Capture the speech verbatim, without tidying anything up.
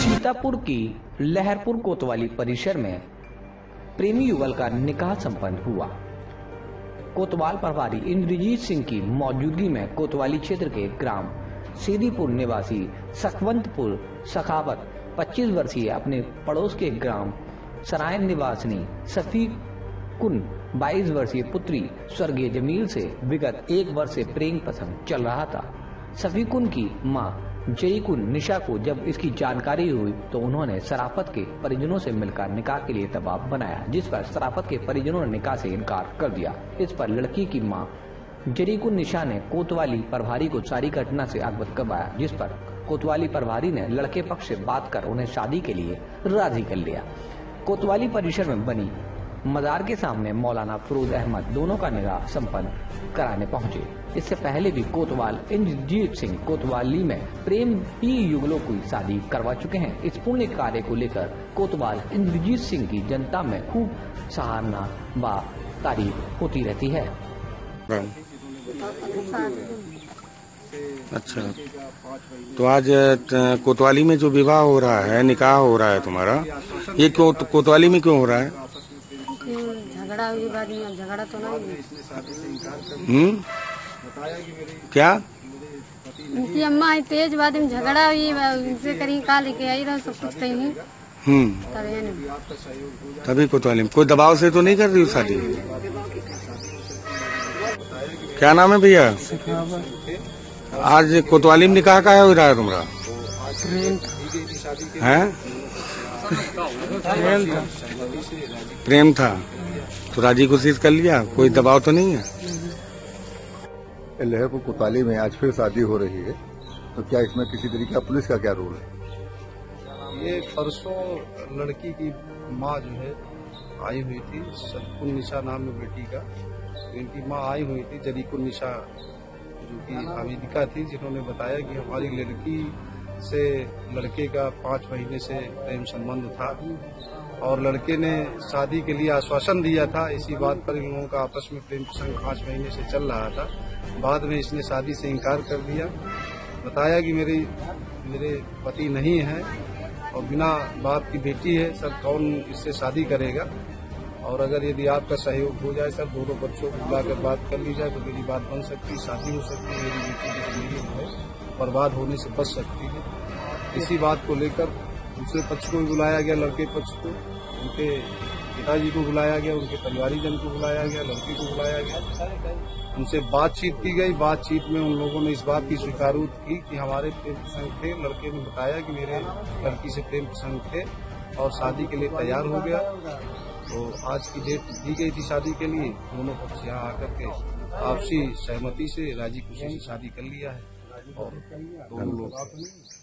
सीतापुर की लहरपुर कोतवाली परिसर में प्रेमी युगल का निकाह संपन्न हुआ। कोतवाल प्रभारी इंद्रजीत सिंह की मौजूदगी में कोतवाली क्षेत्र के ग्राम सीदीपुर निवासी सखवंतपुर सखावत पच्चीस वर्षीय अपने पड़ोस के ग्राम सरायन निवासिनी सफी कुन बाईस वर्षीय पुत्री स्वर्गीय जमील से विगत एक वर्ष से प्रेम प्रसंग चल रहा था। सफी कुन की मां जयकुन निशा को जब इसकी जानकारी हुई तो उन्होंने सराफत के परिजनों से मिलकर निकाह के लिए दबाव बनाया, जिस पर सराफत के परिजनों ने निकाह से इनकार कर दिया। इस पर लड़की की मां जरीकुन निशा ने कोतवाली प्रभारी को सारी घटना से अवगत करवाया, जिस पर कोतवाली प्रभारी ने लड़के पक्ष से बात कर उन्हें शादी के लिए राजी कर लिया। कोतवाली परिसर में बनी मजार के सामने मौलाना फरूद अहमद दोनों का निकाह संपन्न कराने पहुंचे। इससे पहले भी कोतवाल इंद्रजीत सिंह कोतवाली में प्रेम ही युगलों की शादी करवा चुके हैं। इस पुण्य कार्य को लेकर कोतवाल इंद्रजीत सिंह की जनता में खूब सराहना व तारीफ होती रहती है। अच्छा, तो आज कोतवाली में जो विवाह हो रहा है, निकाह हो रहा है तुम्हारा, ये क्यों कोतवाली में क्यों हो रहा है? झगड़ा हुई बाद में, झगड़ा तो नहीं। हम्म क्या उनकी अम्मा आई तेज बाद में झगड़ा हुई, उनसे कहीं का लेके आई रहा सब कुछ कहीं। हम्म तभी कोतवाली में कोई दबाव से तो नहीं कर रही शादी? क्या नाम है भैया? आज कोतवाली में निकाह का हो रहा है तुम्हारा? हैं? प्रेम था तो राजी कोशिश कर लिया, कोई दबाव तो नहीं है? लहरपुर कोतवाली में आज फिर शादी हो रही है, तो क्या इसमें किसी तरीके का पुलिस का क्या रोल है? ये परसों लड़की की माँ जो है आई हुई थी, सदकुन निशा नाम है बेटी का। तो इनकी माँ आई हुई थी जरीकुन निशा, जो कि आवेदिका थी, जिन्होंने बताया कि हमारी लड़की से लड़के का पाँच महीने से प्रेम संबंध था और लड़के ने शादी के लिए आश्वासन दिया था। इसी बात पर इन लोगों का आपस में प्रेम प्रसंग पाँच महीने से चल रहा था। बाद में इसने शादी से इनकार कर दिया, बताया कि मेरी मेरे पति नहीं है और बिना बाप की बेटी है, सब कौन इससे शादी करेगा, और अगर यदि आपका सहयोग हो जाए सर, दोनों बच्चों को बुलाकर बात कर ली जाए तो मेरी बात बन सकती, शादी हो सकती है, मेरी बेटी की जिंदगी जो है बर्बाद होने से बच सकती है। इसी बात को लेकर दूसरे पक्ष को भी बुलाया गया, लड़के पक्ष को, उनके पिताजी को बुलाया गया, उनके परिवारीजन को बुलाया गया, लड़की को बुलाया गया, उनसे बातचीत की गई। बातचीत में उन लोगों ने इस बात की स्वीकारोत की कि हमारे प्रेम प्रसंग थे। लड़के ने बताया कि मेरे लड़की से प्रेम प्रसंग थे और शादी के लिए तैयार हो गया। तो आज की डेट दी गई थी शादी के लिए। दोनों पक्ष यहाँ आकर के आपसी सहमति से राजी खुशी से शादी कर लिया है और दोनों लोग